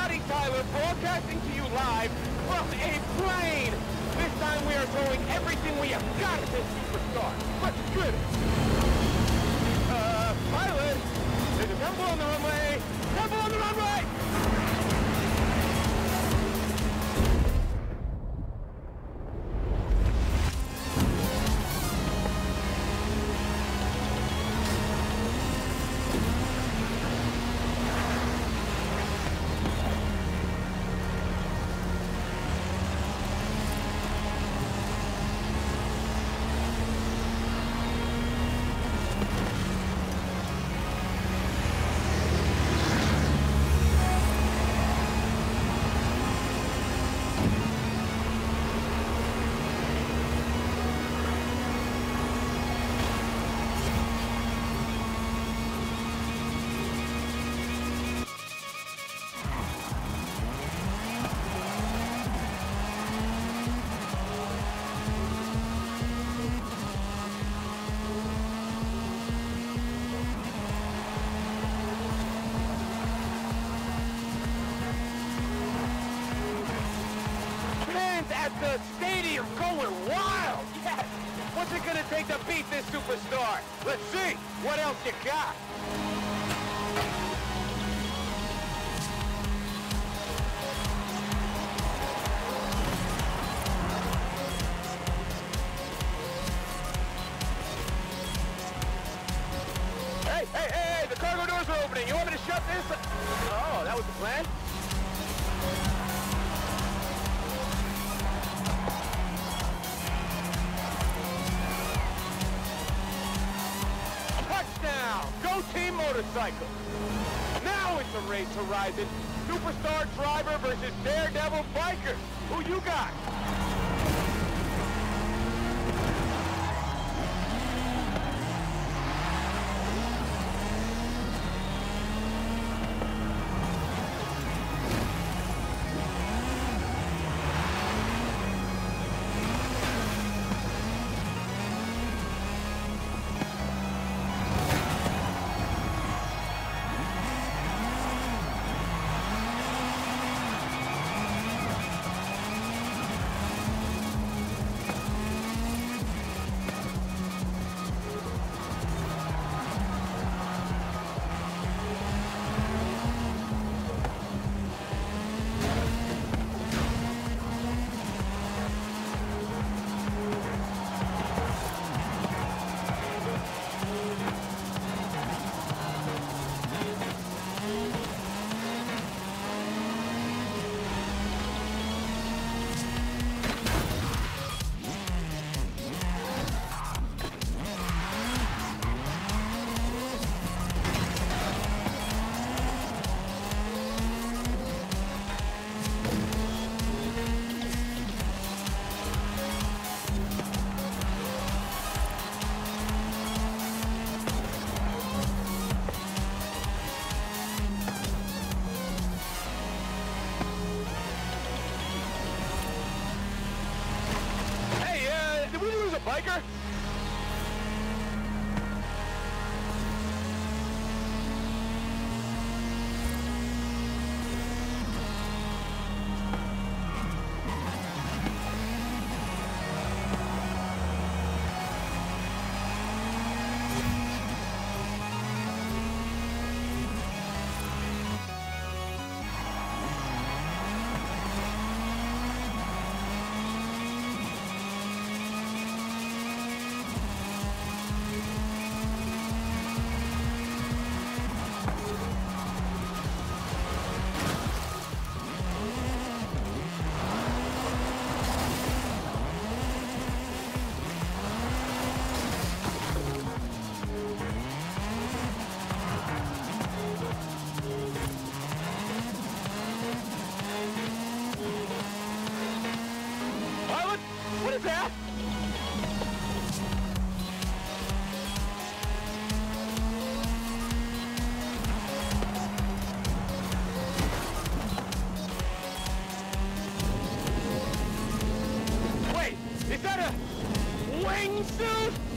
Scotty Tyler broadcasting to you live from a plane. This time we are throwing everything we have got at this superstar. Let's get it. Pilot, there's a temple on the runway. Temple on the runway! At the stadium going wild! Yes! What's it gonna take to beat this superstar? Let's see! What else you got? Hey! The cargo doors are opening! You want me to shut this? Oh, that was the plan? Go Team Motorcycle! Now it's a race horizon. Superstar driver versus daredevil biker. Who you got? Biker? What is that? Wait, is that a wingsuit?